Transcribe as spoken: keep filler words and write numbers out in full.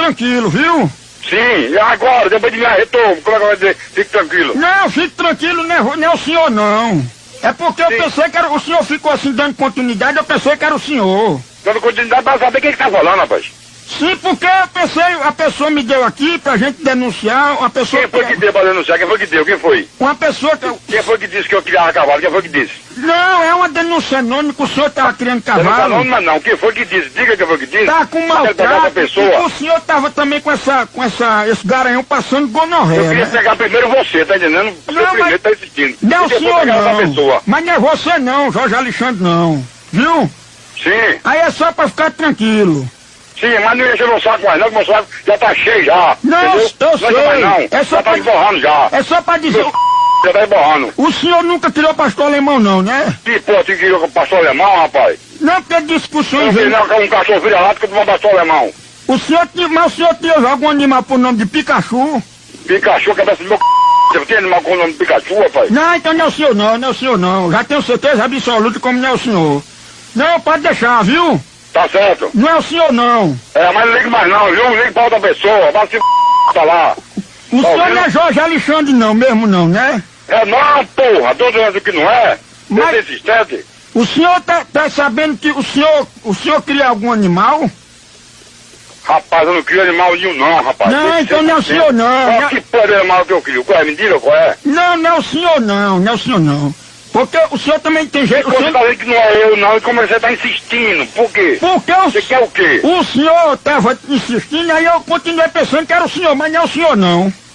tranquilo, viu? Sim, e agora, depois de me arretou, como é que eu vou dizer? Fique tranquilo. Não, fique tranquilo, não é, não é o senhor não. É porque eu Sim. pensei que era, o senhor ficou assim dando continuidade, eu pensei que era o senhor. Dando continuidade pra saber quem que tá falando, rapaz. Sim, porque eu pensei, a pessoa me deu aqui pra gente denunciar, uma pessoa... Quem foi que deu pra denunciar? Quem foi que deu? Quem foi? Uma pessoa que... Quem foi que disse que eu criava cavalo? Quem foi que disse? Não, é uma denúncia anônima que o senhor tava criando Eu não cavalo. falo não, não. Quem foi que disse? Diga quem foi que disse. Tá com Eu quero pegar essa maltrato, pessoa. e o senhor tava também com essa, com essa, esse garanhão passando gonorreia, Eu queria né? pegar primeiro você, tá entendendo? Você Não, primeiro mas- tá insistindo. Não, E depois senhor pegar essa não. pessoa. Mas não é você não, Jorge Alexandre não. Viu? Sim, Aí é só pra ficar tranquilo. sim, mas não encher meu saco mais não, que meu saco já tá cheio já. Não, entendeu? eu Não sei. enche mais não. É só já tá pra- emborrando já. É só pra dizer... Meu já tá emborrando. O senhor nunca criou pastor alemão não, né? Que pô, tu queria com o pastor alemão, rapaz? Não, porque disse que o Eu senhor... não vi não que é um cachorro vira-lata que um pastor alemão. O senhor tinha... Mas o senhor tinha algum animal por nome de Pikachu? Pikachu, cabeça do meu c... Você tem animal com o nome de Pikachu, rapaz? Não, então não é o senhor não, não é o senhor não. Já tenho certeza absoluta como não é o senhor. Não, pode deixar, viu? Tá certo. Não é o senhor não. É, mas não ligue mais não, viu? Não ligue pra outra pessoa. Vai se tá lá. O Tá senhor ouvindo? não é Jorge Alexandre não, mesmo não, né? É não, porra. Tô dizendo que não é. Mas- Você é insistente. O senhor tá, tá sabendo que o senhor, o senhor cria algum animal? Rapaz, eu não crio animal nenhum não, rapaz. Não, Tem que então ser não é o insistente. senhor não. Qual Não- que pode animal que eu crio? Qual é? Mentira, qual é? Não, não é o senhor não, não é o senhor não. Porque o senhor também tem E jeito... o você senhor- tá dizendo que não é eu não, e como você tá insistindo? Por quê? Porque o, Você quer o quê? o senhor tava insistindo, aí eu continuei pensando que era o senhor, mas não é o senhor não.